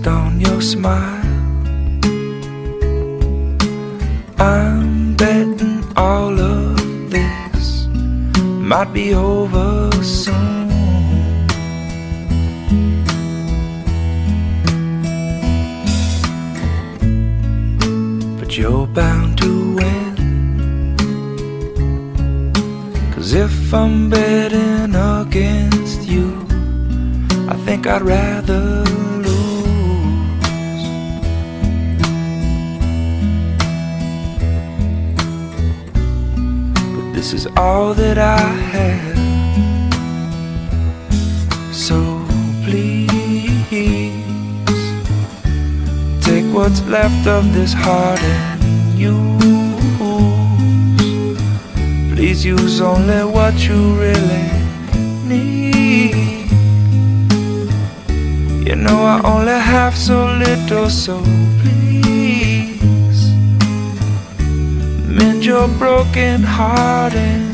based on your smile. I'm betting all of this might be over soon. But you're bound to win, 'cause if I'm betting against you, I think I'd rather lose. But this is all that I have, so please take what's left of this heart and use. Please use only what you really need. You know I only have so little, so please mend your broken heart and